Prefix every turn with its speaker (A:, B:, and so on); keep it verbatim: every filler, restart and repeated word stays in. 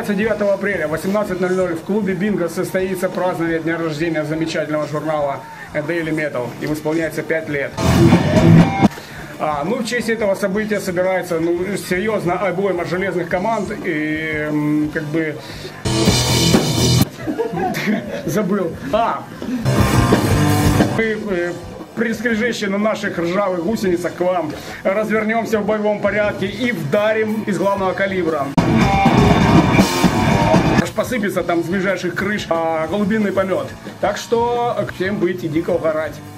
A: двадцать девятого апреля в восемнадцать ноль ноль в клубе Бинго состоится празднование дня рождения замечательного журнала Daily Metal. Им исполняется пять лет. А, ну, в честь этого события собирается, ну, серьезно, обойма железных команд и, как бы, забыл. А, мы прискрежещи на наших ржавых гусеницах к вам развернемся в боевом порядке и вдарим из главного калибра. Аж посыпется там с ближайших крыш а, голубиный помет. Так что всем быть и дико угорать.